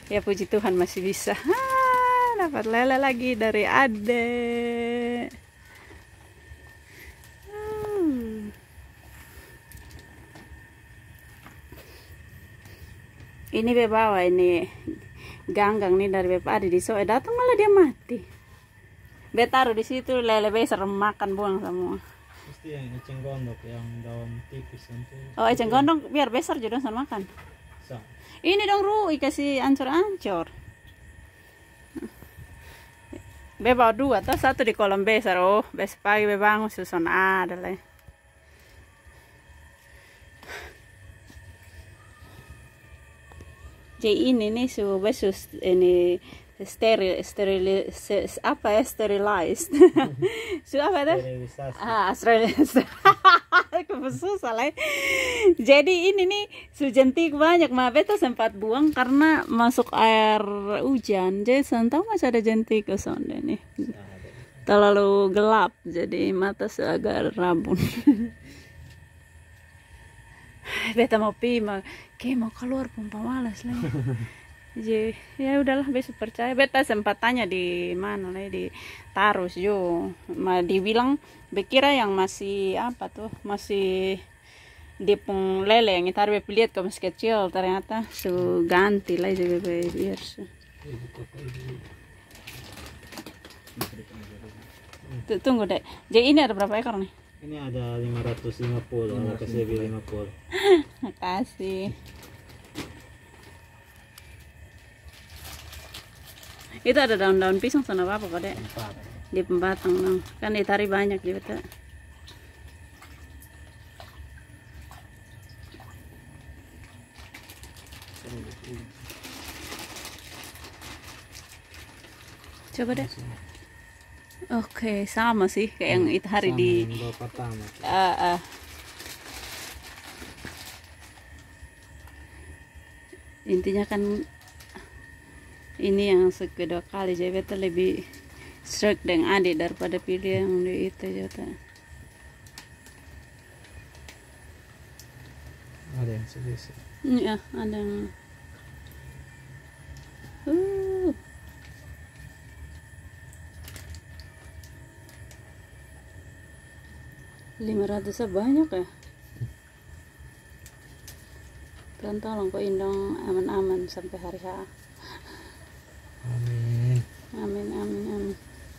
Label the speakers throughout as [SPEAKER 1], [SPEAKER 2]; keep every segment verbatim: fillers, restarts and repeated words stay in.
[SPEAKER 1] Ya puji Tuhan masih bisa. Ah, dapat lele lagi dari Ade. Hmm. Ini be bawa ini ganggang nih dari Beb Ade di soe, datang malah dia mati. Be taruh di situ lele besar makan buang semua.
[SPEAKER 2] Pasti yang eceng gondok yang daun tipis itu.
[SPEAKER 1] Oh eceng gondok biar besar juga sama makan.
[SPEAKER 2] Sa.
[SPEAKER 1] Ini dong Rui kasih ancur-ancur. Be bawa dua tuh, satu di kolam besar. Oh besok pagi be bangun susun ada lah. Jadi ini nih su besus ini steril steril apa ya sterilized. Su apa itu?
[SPEAKER 2] Sterilisasi.
[SPEAKER 1] Ah sterilisasi. Susah lah. Jadi ini nih su jentik banyak, mah beta sempat buang karena masuk air hujan. Jadi santau masih ada jentik ke sana nih. Terlalu gelap jadi mata agak rabun. Beta mau pi mau kayak mau keluar pun pemalas lah. Jadi ya udahlah besok percaya. Beta sempat tanya di mana lah di Tarus jo, ma dibilang bekira yang masih apa tuh masih di pung lele yang itu harus lihat kalau masih kecil, ternyata su ganti lah juga biar su. Tunggu deh. Jadi ini ada berapa ekor nih?
[SPEAKER 2] Ini ada lima ratus lima puluh, ada kasih lima puluh.
[SPEAKER 1] Makasih. Itu ada daun-daun pisang sana apa kok dek? Di pembatang dong. Kan ditari banyak juga. Coba deh. Oke, sama sih kayak yang itu hari
[SPEAKER 2] sama
[SPEAKER 1] di
[SPEAKER 2] yang pertama.
[SPEAKER 1] Uh, uh. Intinya kan ini yang kedua kali jadi beta lebih struck dengan adik daripada pilih yang di itu jota.
[SPEAKER 2] Ada yang sebesar.
[SPEAKER 1] Iya, ada yang uh. lima ratus banyak ya. Tuhan tolong kok Indong aman-aman sampai hari H.
[SPEAKER 2] Amin.
[SPEAKER 1] Amin amin amin.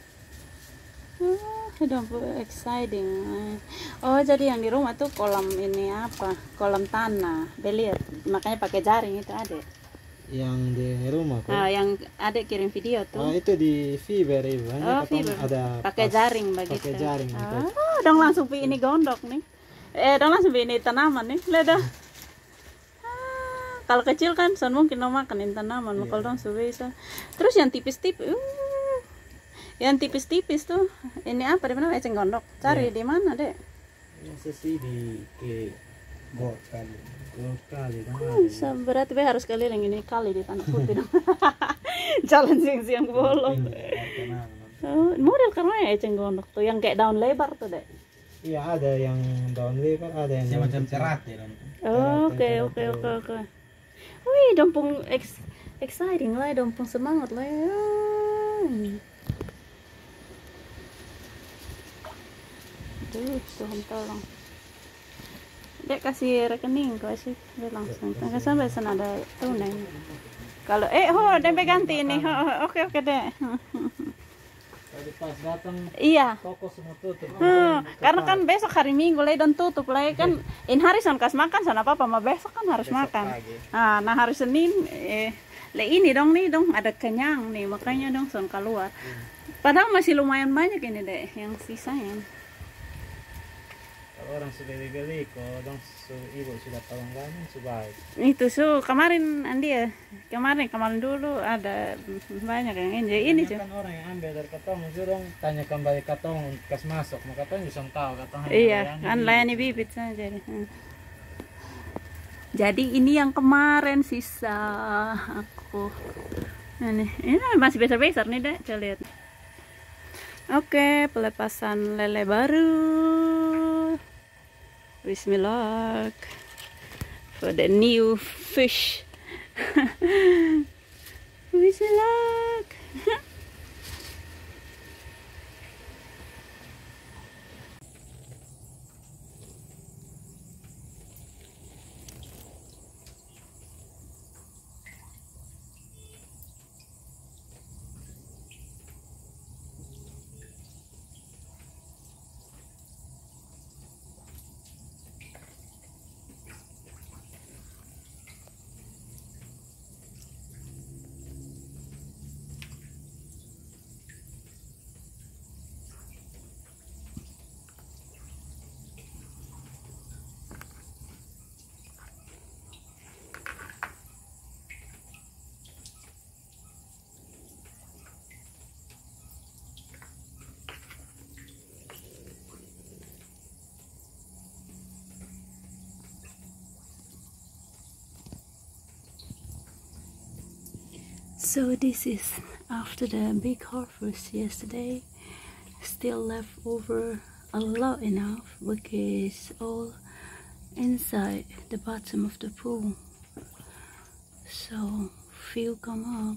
[SPEAKER 1] Oh, udah exciting. Oh, jadi yang di rumah tuh kolam ini apa? Kolam tanah. Beliat. Makanya pakai jaring itu ada.
[SPEAKER 2] Yang di rumah kok.
[SPEAKER 1] Ah, yang adek kirim video tuh.
[SPEAKER 2] Oh, itu di Fiber itu.
[SPEAKER 1] Oh, Fiber.
[SPEAKER 2] Ada
[SPEAKER 1] pakai jaring begitu.
[SPEAKER 2] Pakai jaring.
[SPEAKER 1] Oh, dong langsung pi ini gondok nih. Eh, dong langsung pi ini tanaman nih. Lihat dah. Ah, kalau kecil kan son mungkin mau makanin tanaman, yeah. Kalau dong bisa. Terus yang tipis-tipis. Uh, yang tipis-tipis tuh. Ini apa? Di mana eceng gondok? Cari yeah. Di mana, Dek?
[SPEAKER 2] Masa sih di ke Gor kali. Gor kali.
[SPEAKER 1] Hmm, berarti be harus keliling ini kali di Tanah Putih dong. Jalan siang-siang bolong. Oh, model karena ya eceng gondok tuh yang kayak daun lebar tuh deh.
[SPEAKER 2] Iya ada yang daun lebar, ada yang
[SPEAKER 3] macam cerat ya.
[SPEAKER 1] Oke oke oke oke. Wih dompung ex exciting lah, dompung semangat lah. Tuh Tuhan tolong. Dia kasih rekening kau sih, dia langsung. Tangga sampai sana ada tunai. Kalau eh ho dempe ganti ini. Oke oke deh.
[SPEAKER 2] Tadi pas datang
[SPEAKER 1] iya.
[SPEAKER 2] toko semua tutup.
[SPEAKER 1] Hmm, karena kan besok hari Minggu lah dan tutup lah kan. In hari son kas makan son apa apa, mah besok kan harus besok makan. Nah, nah hari Senin eh le ini dong nih dong ada kenyang nih makanya dong son keluar. Padahal masih lumayan banyak ini deh yang sisanya.
[SPEAKER 2] Kalau orang sudah beli kok dong su, ibu sudah tolong kami sebaik.
[SPEAKER 1] Itu su kemarin Andi ya kemarin kemarin dulu ada banyak yang ini ini sih.
[SPEAKER 2] Kan orang yang ambil dari katong jurong tanya kembali katong kas masuk maka katong bisa tahu katong.
[SPEAKER 1] Iya kan layani bibit saja. Hmm. Jadi ini yang kemarin sisa aku. Ini ini masih besar-besar nih deh, coba lihat. Oke, pelepasan lele baru. Bismillah for the new fish. So this is after the big harvest yesterday. Still left over a lot enough because all inside the bottom of the pool. So few come up.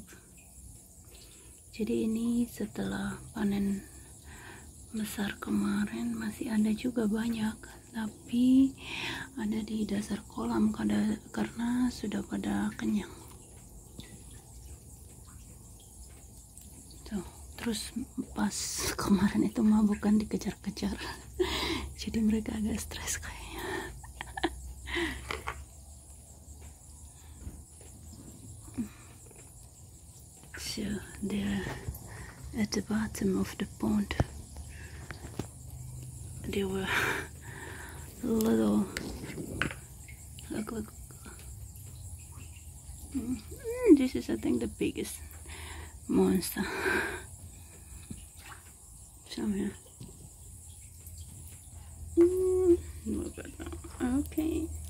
[SPEAKER 1] Jadi ini setelah panen besar kemarin masih ada juga banyak, tapi ada di dasar kolam kada, karena sudah pada kenyang. Tuh, terus pas kemarin itu mabukan dikejar-kejar, jadi mereka agak stres kayaknya. So they're at the bottom of the pond. They were little, look, look. Mm, this is, I think, the biggest monster. Somewhere. Mm, look at that. Okay.